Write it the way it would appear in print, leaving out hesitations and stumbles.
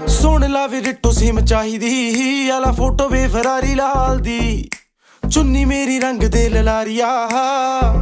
सुन ला वी ditto sim चाहिदी आला फोटो वे फरारी लाल दी चुन्नी मेरी रंग दे ललारिया